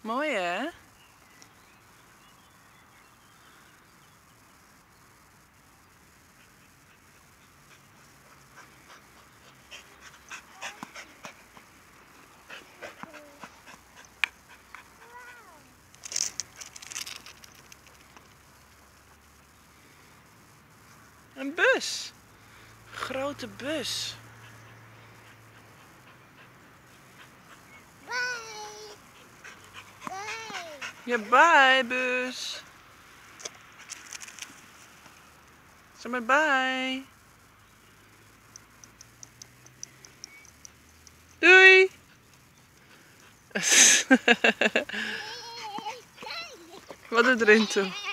Mooi hè? Een bus. Grote bus. Bye. Bye. Ja, bye bus. Zeg maar bye. Doei. Wat doet erin toe?